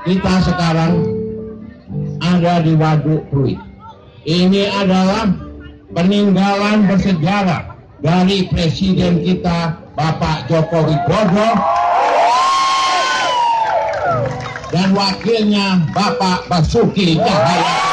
kita sekarang ada di Waduk Pluit. Ini adalah peninggalan bersejarah dari presiden kita Bapak Joko Widodo dan wakilnya Bapak Basuki Cahayapurnama.